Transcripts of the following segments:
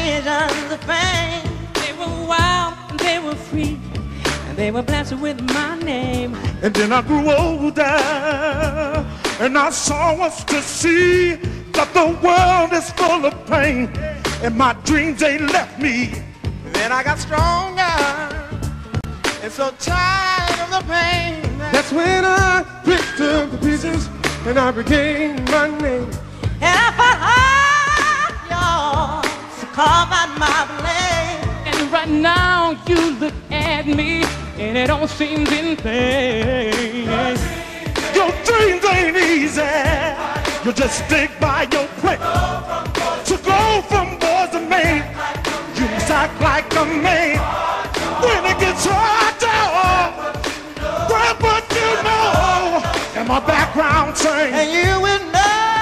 visions of fame. They were wild and they were free, and they were blessed with my name. And then I grew older, and I saw what's to see, that the world is full of pain, and my dreams, they left me. Then I got stronger, and so tired of the pain. That's when I picked up the pieces, and I regained my name. And I fought hard, y'all, to carve out my blame. And right now you look at me, and it all seems in vain. Your dreams ain't easy. You just stick by your plate. To go from boys to men, you must act like a man. When it gets hard, grab what you know, and my background sing. And you will know.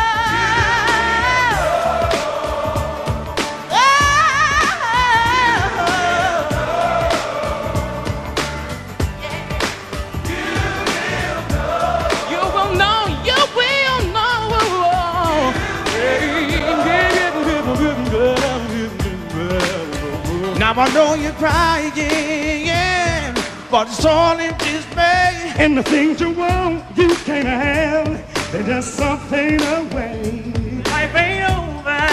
Now I know you're crying, yeah, but it's all in dismay. And the things you want, you can't have. They're just something away. Life ain't over.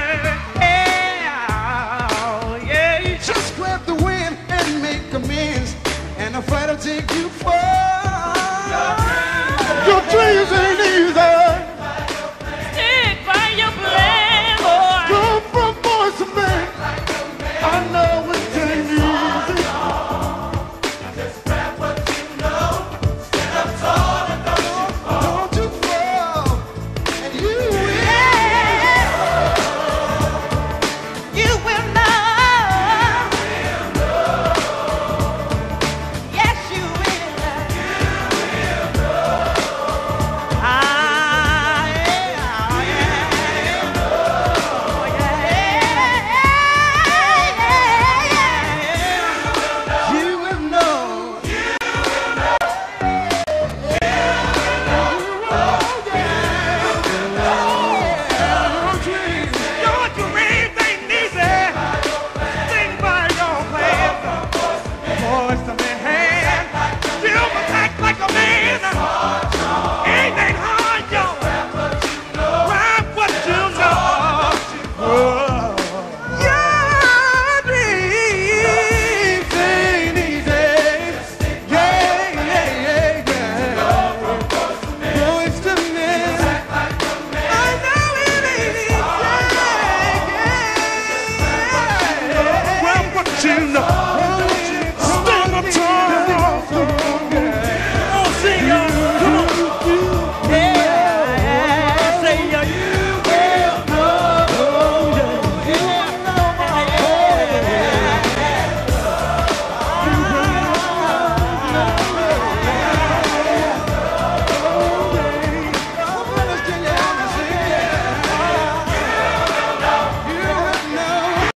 Yeah, you just grab the wind and make amends, and a fight will take you far. Your dreams ain't easy.